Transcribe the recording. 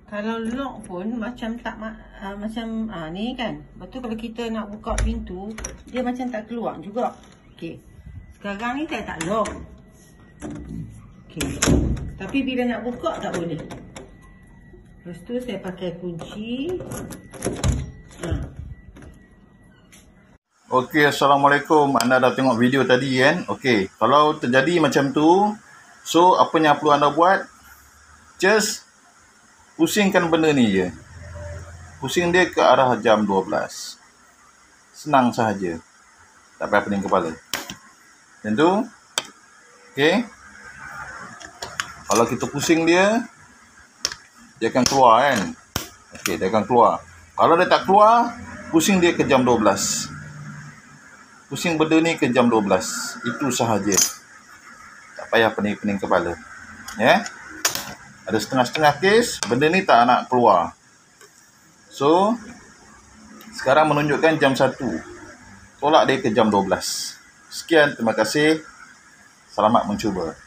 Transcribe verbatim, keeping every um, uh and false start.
Kalau lock pun macam tak uh, macam uh, ni kan. Betul, kalau kita nak buka pintu, dia macam tak keluar juga. Okey. Sekarang ni saya tak lock. Okey. Tapi bila nak buka tak boleh. Lepas tu saya pakai kunci. Ha. Okey, Assalamualaikum. Anda dah tengok video tadi kan? Okey, kalau terjadi macam tu, so apa yang perlu anda buat? Just pusingkan benda ni je. Pusing dia ke arah jam dua belas. Senang sahaja. Tak payah pening kepala. Macam tu. Okey. Kalau kita pusing dia, dia akan keluar kan? Okey, dia akan keluar. Kalau dia tak keluar, pusing dia ke jam dua belas. Pusing benda ni ke jam dua belas. Itu sahaja. Tak payah pening-pening kepala. Ya? Yeah? Ada setengah-setengah kes, benda ni tak nak keluar. So, sekarang menunjukkan jam satu. Tolak dia ke jam dua belas. Sekian, terima kasih. Selamat mencuba.